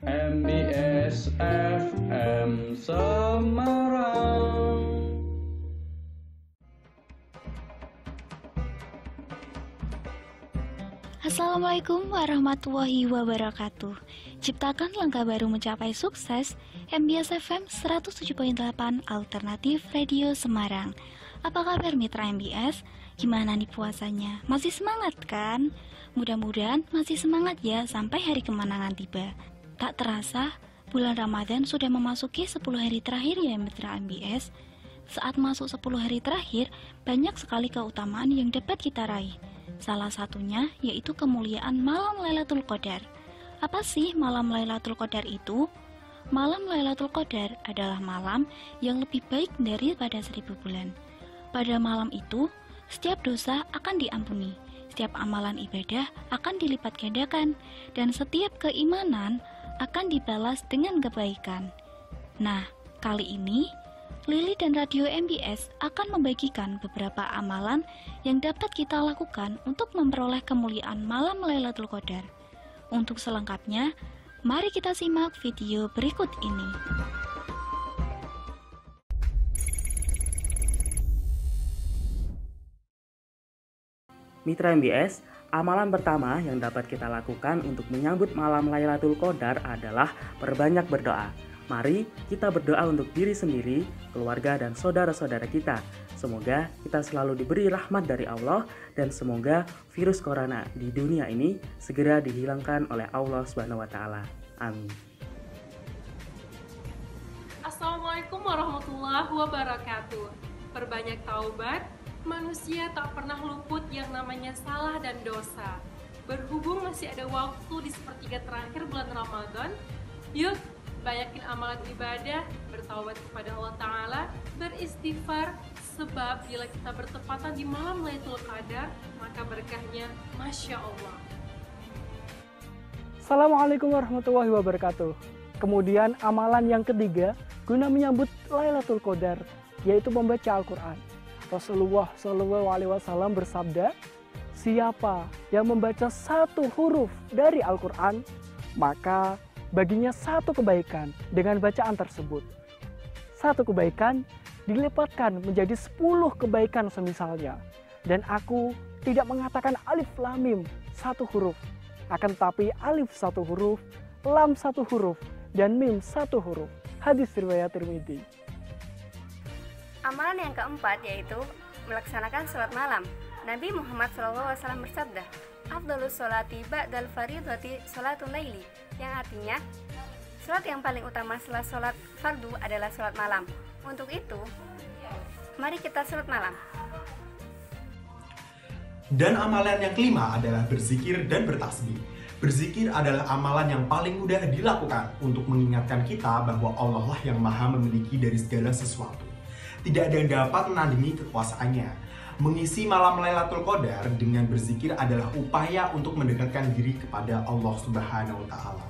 MBS FM Semarang. Assalamualaikum warahmatullahi wabarakatuh. Ciptakan langkah baru mencapai sukses. MBS FM 107.8 Alternatif Radio Semarang. Apa kabar mitra MBS? Gimana nih puasanya? Masih semangat kan? Mudah-mudahan masih semangat ya sampai hari kemenangan tiba. Tak terasa, bulan Ramadan sudah memasuki 10 hari terakhir ya mitra MBS. Saat masuk 10 hari terakhir, banyak sekali keutamaan yang dapat kita raih. Salah satunya yaitu kemuliaan malam Lailatul Qadar. Apa sih malam Lailatul Qadar itu? Malam Lailatul Qadar adalah malam yang lebih baik daripada 1000 bulan. Pada malam itu, setiap dosa akan diampuni, setiap amalan ibadah akan dilipat gandakan, dan setiap keimanan akan dibalas dengan kebaikan. Nah, kali ini Lili dan Radio MBS akan membagikan beberapa amalan yang dapat kita lakukan untuk memperoleh kemuliaan malam Lailatul Qadar. Untuk selengkapnya, mari kita simak video berikut ini. Mitra MBS, amalan pertama yang dapat kita lakukan untuk menyambut malam Lailatul Qadar adalah perbanyak berdoa. Mari kita berdoa untuk diri sendiri, keluarga, dan saudara-saudara kita. Semoga kita selalu diberi rahmat dari Allah dan semoga virus corona di dunia ini segera dihilangkan oleh Allah SWT. Amin. Assalamualaikum warahmatullahi wabarakatuh. Perbanyak taubat, manusia tak pernah luput yang namanya salah dan dosa. Berhubung masih ada waktu di sepertiga terakhir bulan Ramadan, yuk banyakin amalan ibadah, bertaubat kepada Allah Ta'ala, beristighfar, sebab bila kita bertepatan di malam Lailatul Qadar, maka berkahnya Masya Allah. Assalamualaikum warahmatullahi wabarakatuh. Kemudian amalan yang ketiga guna menyambut Lailatul Qadar, yaitu membaca Al-Quran. Rasulullah SAW bersabda, siapa yang membaca satu huruf dari Al-Quran, maka baginya satu kebaikan dengan bacaan tersebut. Satu kebaikan dilipatkan menjadi 10 kebaikan semisalnya. Dan aku tidak mengatakan alif lam mim satu huruf, akan tetapi alif satu huruf, lam satu huruf, dan mim satu huruf. Hadis riwayat Tirmidzi. Amalan yang keempat yaitu melaksanakan sholat malam. Nabi Muhammad SAW bersabda, Afdhalus sholati ba'dal faridati sholatul laili, yang artinya sholat yang paling utama setelah sholat fardu adalah sholat malam. Untuk itu, mari kita sholat malam. Dan amalan yang kelima adalah berzikir dan bertasbih. Berzikir adalah amalan yang paling mudah dilakukan untuk mengingatkan kita bahwa Allah lah yang maha memiliki dari segala sesuatu. Tidak ada yang dapat menandingi kekuasaannya. Mengisi malam Lailatul Qadar dengan berzikir adalah upaya untuk mendekatkan diri kepada Allah Subhanahu wa Ta'ala.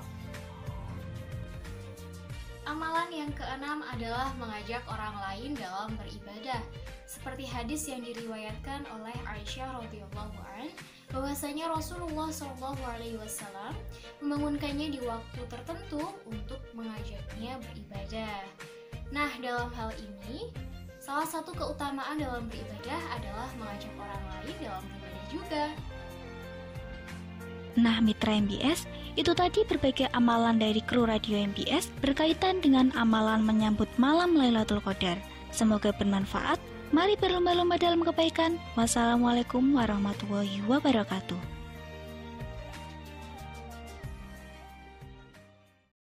Amalan yang keenam adalah mengajak orang lain dalam beribadah. Seperti hadis yang diriwayatkan oleh Aisyah radhiyallahu anha, bahwasanya Rasulullah SAW membangunkannya di waktu tertentu untuk mengajaknya beribadah. Nah, dalam hal ini, salah satu keutamaan dalam beribadah adalah mengajak orang lain dalam beribadah juga. Nah mitra MBS, itu tadi berbagai amalan dari kru Radio MBS berkaitan dengan amalan menyambut malam Lailatul Qadar. Semoga bermanfaat. Mari berlomba-lomba dalam kebaikan. Wassalamualaikum warahmatullahi wabarakatuh.